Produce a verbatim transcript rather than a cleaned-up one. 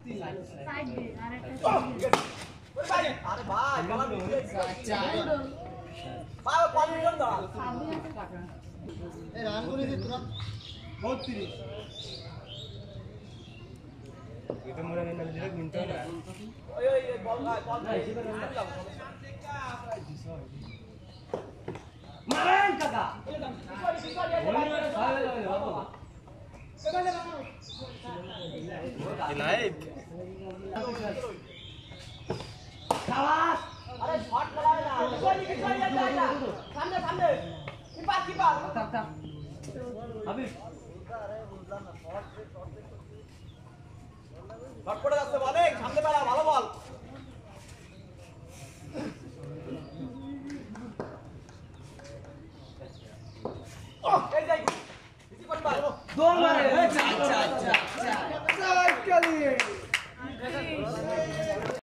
side দে আর একটা ওই ভাই আরে ভাই বলা দিতে আচ্ছা ভাই কনফিডেন্স দাও সামনে আছে কাটা এই রান করে দে তোরা বত্রিশ এটা মোরা না দিলে মিনিট না ওই ওই বল গায় বল গায় মারেন কাকা লাইভ খালাস আরে শট লাগায় না কিশোরি কিশোরি যা যা সামনে সামনে কিপার কিপার থাক থাক আবি আরে বুঝলাম না শট শট শট পড়ে যাচ্ছে বলে সামনে বেলা ভালো বল এই যাই ইসি কোন মার দৌড় মারে আচ্ছা আচ্ছা আচ্ছা আচ্ছা